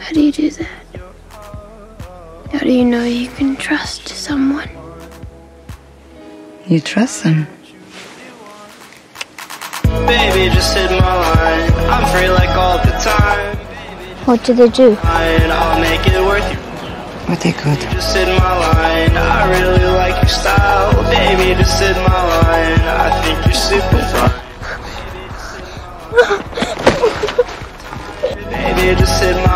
How do you do that? How do you know you can trust someone? You trust them. Baby, just hit my line. I'm free like all the time. What do they do? I'll make it worth it. What they could. Just hit my line. I really like your style. Baby, just hit my line. I think you're super fine. Baby, just hit my